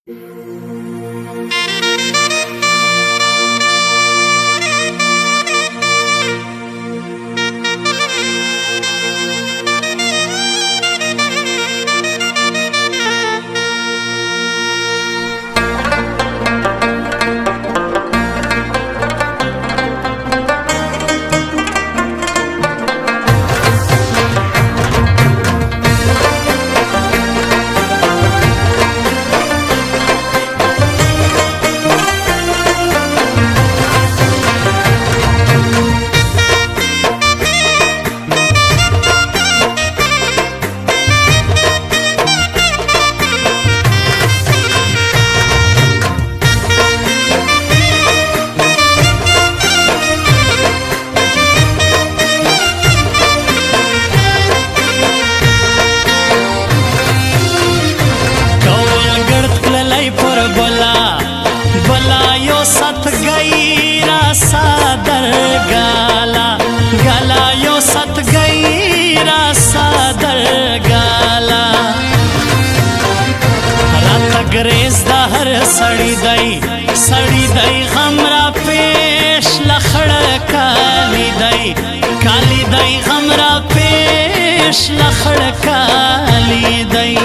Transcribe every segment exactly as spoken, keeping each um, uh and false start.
अंग्रेज दा हर सड़ी दई सड़ी दई हमरा पेश लखड़ काली दई काली दई हमरा पेश लखड़ काली दई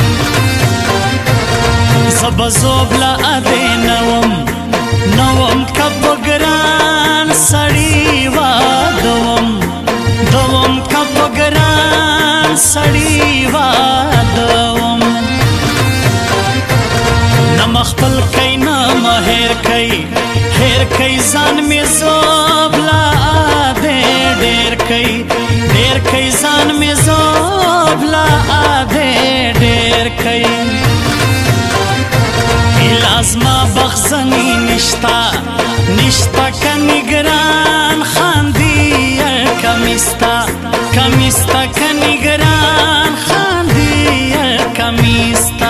सब जोबला अदे नवम नवम कब ग्रान सड़ी वा दवम दवम कब ग्रान सड़ी वा दवम मखपल कई ना हेर कई हेर कई जान में जोबला आधे डेर कई डेर कई जान में जोबला आधे डेर कई इलाजमा बखजनी निश्ता निश्ता का निगरान खांदी कमिस्ता कमिस्ता का निगरान खांदी कमिस्ता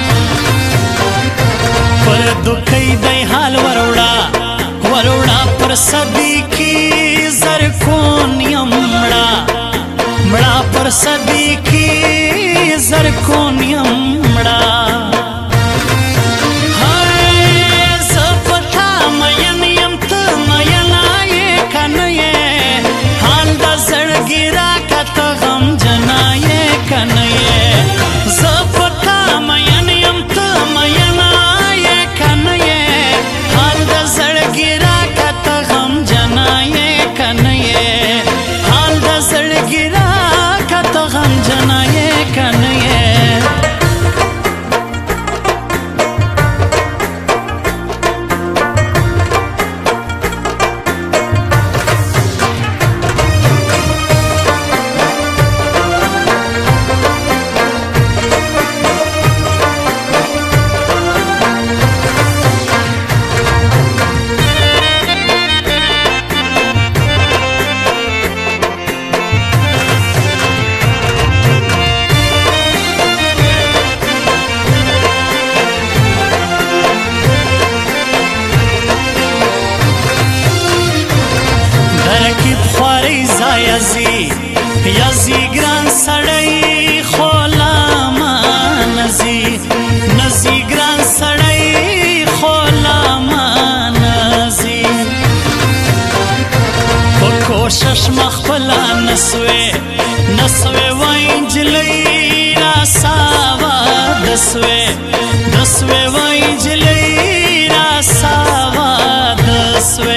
दुखई दई हाल वरोड़ा वरोड़ा पर सदी की जरकोनियम मड़ा मड़ा पर सदी की जरकोनियम मड़ा यजी यजी ग्रान सड़ई खोलामा नजी नजी ग्रान सड़ई खोलामा नजी कोशिश मखबला नसवे नसवे वाइंजलई रासावा दसवे दसवे वाइंजलई रासावा दसवे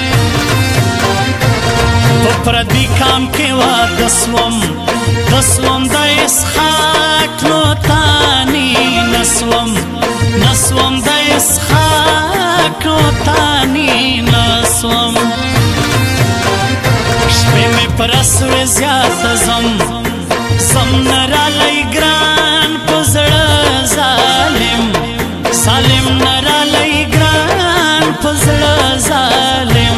पردि काम के वा दसवम दसवम द इसहाक नो तानी नसवम नसवम द इसहाक नो तानी नसवम शपे में परसवे ज्यादा जम जम नरा लई ग्रान पजड़ जालिम सालिम नरा लई ग्रान पजड़ जालिम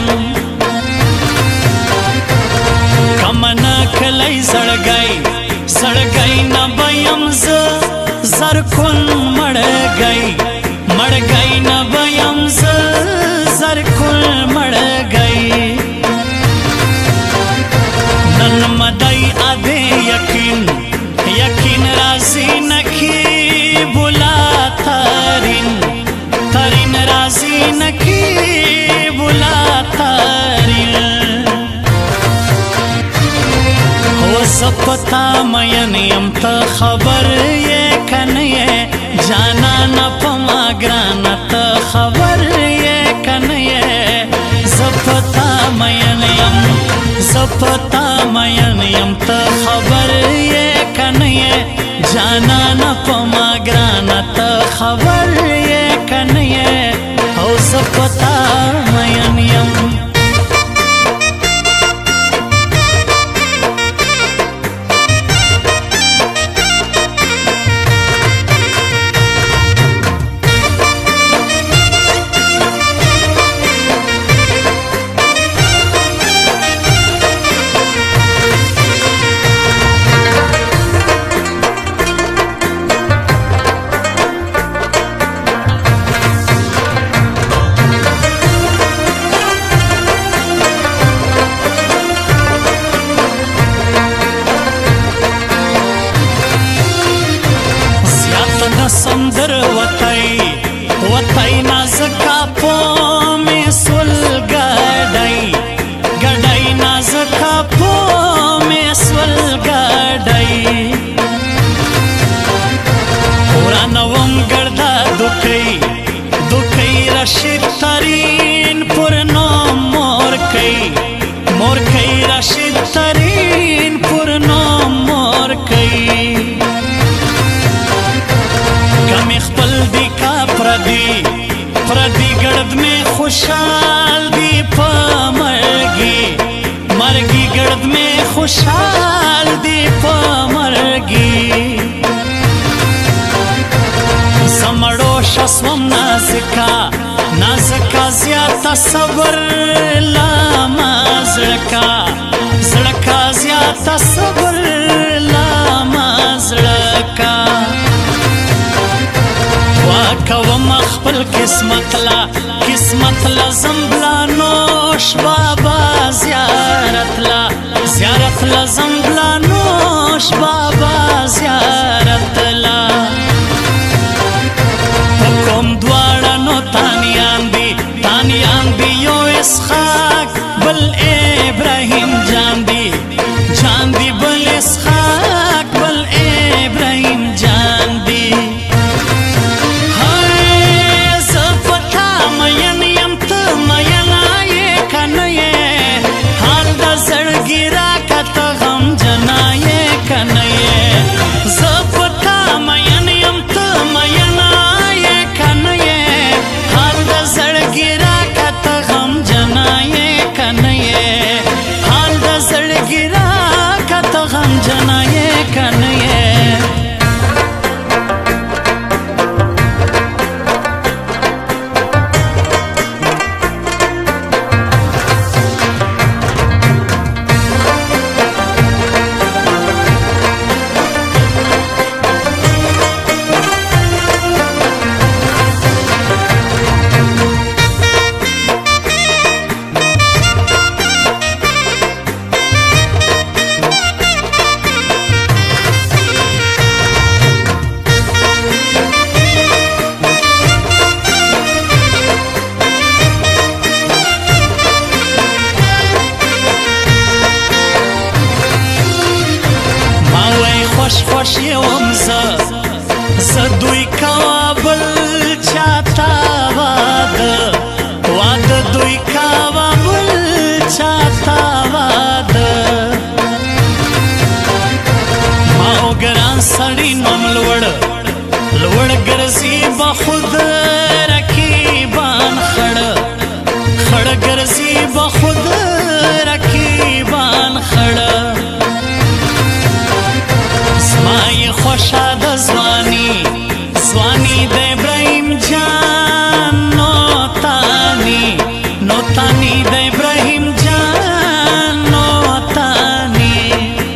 कलई सड़ गई सड़ गई न बयम जरकुन मड़ गई मड़ गई न बयम जरकुन मड़ गई नन मदई आधे यकीन यकीन राजी नखी बुला तारिन زپتا مین یم ته خبر یې کنه یې جانانه په ما ګرانه ته خبر یې کنه یې زپتا مین یم زپتا مین یم ته خبر یې کنه یې جانانه په ما ګرانه ته خبر یې کنه یې او زپتا مین یم سندر وطای وطای نازکا پو می سول گڑای گڑای نازکا پو می سول گڑای پورانوم گردا دکی دکی رشید ترین پر نام مور کئی مور کئی رشید ترین پر نام مور کئی کمی خپل دی کا پردی پردی گرد میں خوشحال دی پا مرگی مرگی گرد میں خوشحال دی پا مرگی سمڑو شسوم نازکا نازکا زیادہ صبر لاما زڑکا زڑکا زیادہ صبر لاما زڑکا کوم خپل قسمت لا قسمت لا زمبلا نوش بابا زیارت لا زیارت لا زمبلا نوش بابا زیارت لا کوم دواړه نو تانیان دی تانیان دی یو اسحاق بل ابراهیم جان دی جان دی بل اسحاق بل ابراهیم جان دی خوش یوم زه زه دوی کوا بل چاته واده واده دوی کوا بل چاته واده ما او ګران سړي نوم لوړ لوړ ګرځي به خود رقیبان خړ خړ ګرځي به خود رقیبان خړ زمای خوشا د ځواني ځواني د ابراهیم جان نو تانی نو تانی د ابراهیم جان نو تانی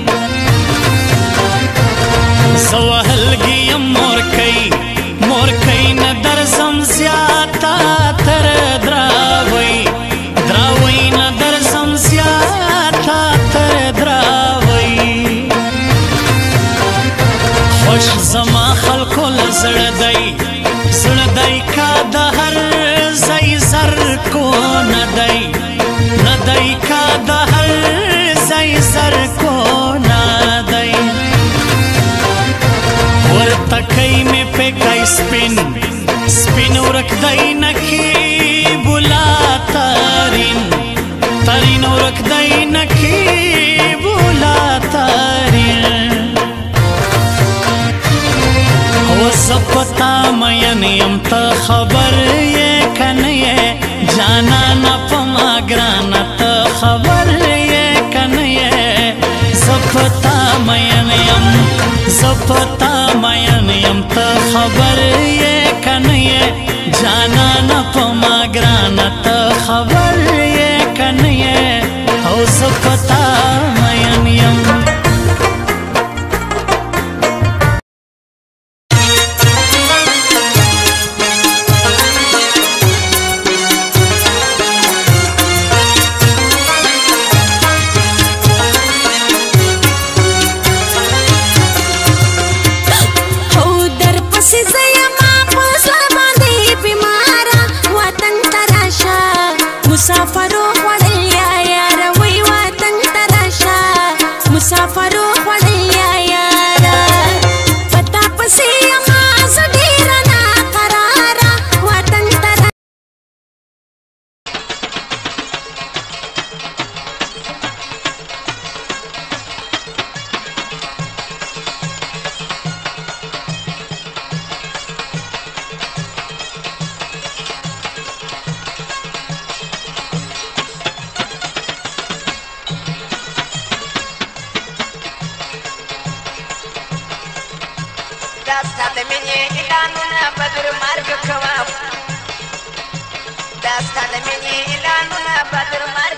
زوهلګي مور کوي مور کوي نه درځم زیاته تر دراوي دراوي نه درځم زیاته تر دراوي خوش زما خلکو لزړه دی زړه دی کا د هر ځای زر کو نه دی نه دی کا د هر ځای زر کو نه دی कई में पे कई स्पिन स्पिन रख दई नखी बुला तारिन तारिन रख दई नखी बुला तारिन हो सपता मयन यम त खबर ये कन ये जाना न पमा ग्राना त खबर ये कन ये सपता मयन यम सपता मयन यम त खबर ये कन ये जाना न पमा ग्राना त खबर ये कन ये हो सपता मयन यम मुसाफरो खड़लिया यार वही वतन तराशा मुसाफरो खड़लिया यार पता पसी आवाज ढेरा ना करारा वतन तरा Dastan menye ilanuna badur marg kawaf Dastan menye ilanuna badur marg